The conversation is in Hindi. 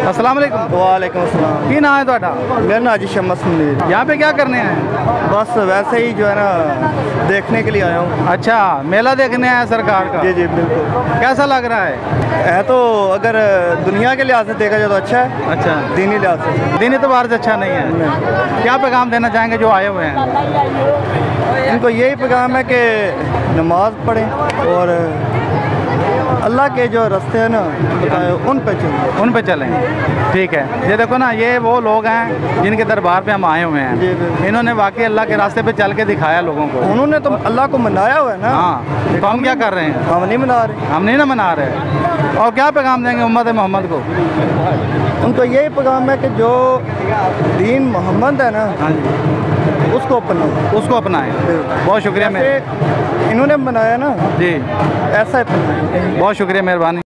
अस्सलाम वालेकुम। वालेकुम अस्सलाम। की नाम है ਤੁਹਾਡਾ? मेरा नाम जी शम्स मुनीर। यहाँ पे क्या करने हैं? बस वैसे ही जो है ना देखने के लिए आया हूँ। अच्छा, मेला देखने आया सरकार का। जी जी बिल्कुल। कैसा लग रहा है? तो अगर दुनिया के लिहाज से देखा जाए तो अच्छा है, अच्छा, दीनी लिहाज से दीन एतबार से अच्छा नहीं है। क्या पैगाम देना चाहेंगे जो आए हुए हैं? इनको यही पैगाम है कि नमाज पढ़ें और अल्लाह के जो रास्ते हैं ना उन पे चलें। उन पे चलें। ठीक है, ये देखो ना, ये वो लोग हैं जिनके दरबार पे हम आए हुए जी, हैं। जी। इन्होंने वाकई अल्लाह के रास्ते पे चल के दिखाया लोगों को। उन्होंने तो अल्लाह को मनाया हुआ है ना। हाँ, तो हम क्या कर रहे हैं? हम नहीं मना रहे। हम नहीं ना मना रहे। और क्या पैगाम देंगे उम्मत मोहम्मद को? उनको यही पैगाम है कि जो दीन मोहम्मद है ना हाँ जी, उसको अपनाओ, उसको अपनाएं। बहुत शुक्रिया। जैसे इन्होंने बनाया ना जी, ऐसा ही अपनाएं। बहुत शुक्रिया, मेहरबानी।